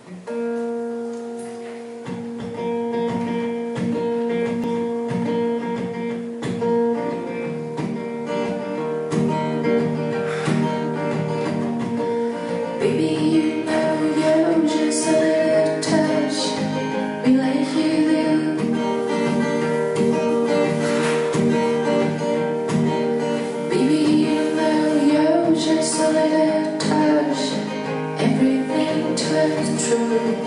Baby, you know you're just a little touch me like you do. Baby, you know you're just a little touch, everything turns true.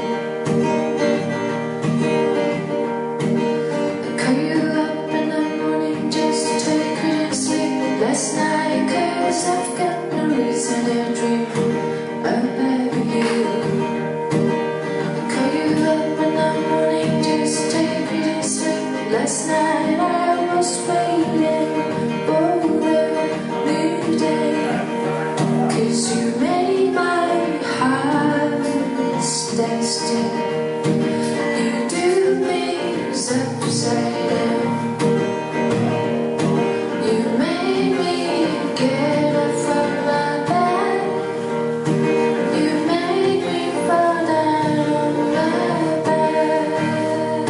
I call you up in the morning just to tell you couldn't sleep last night, 'cause I've got no reason to dream about you. I call you up in the morning just to tell you couldn't sleep last night. I was waiting for the new day, 'cause you made my heart stand still. You do things upside down. You made me get up from my bed. You made me fall down on my bed.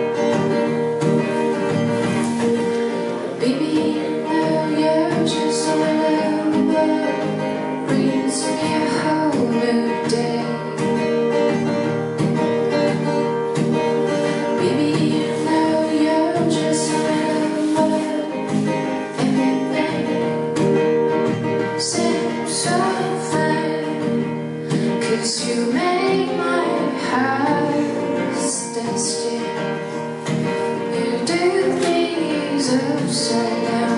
Baby, you know you're just a little bird, brings me a whole new day. Baby, you know you're just a little bird, everything seems so fine, 'cause you make my heart stand still. You do things upside down.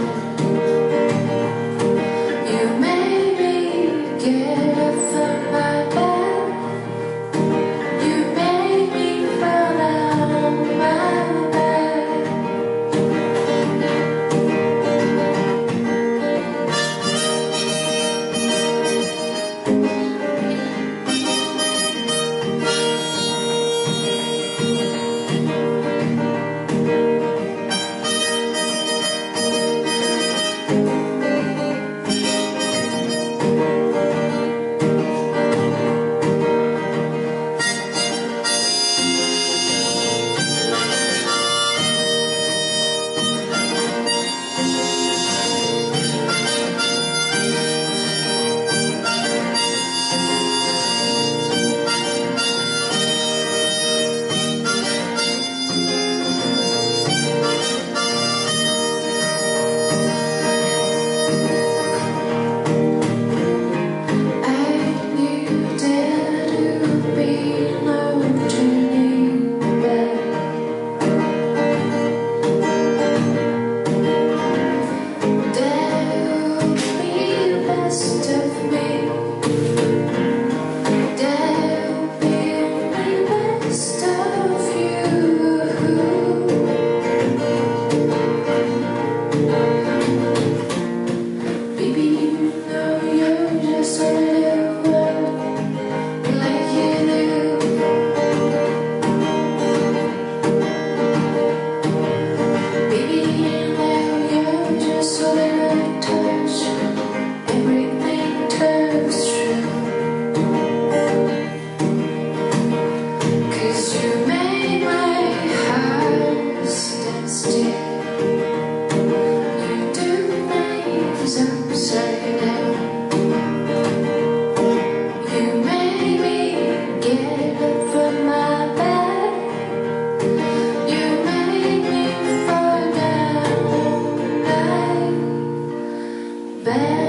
You made me get up from my bed. You made me fall down on my bed. Bad.